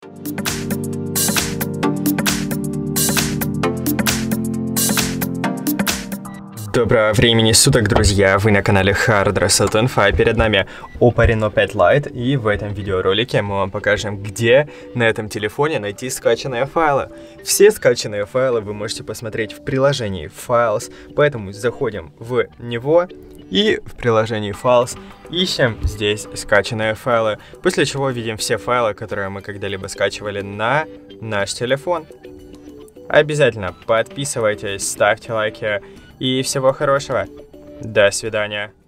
Доброго времени суток, друзья! Вы на канале Hard Reset Info, перед нами Oppo Reno 5 Lite, и в этом видеоролике мы вам покажем, где на этом телефоне найти скачанные файлы. Все скачанные файлы вы можете посмотреть в приложении Files, поэтому заходим в него и в приложении Files ищем здесь скачанные файлы, после чего видим все файлы, которые мы когда-либо скачивали на наш телефон. Обязательно подписывайтесь, ставьте лайки. И всего хорошего. До свидания.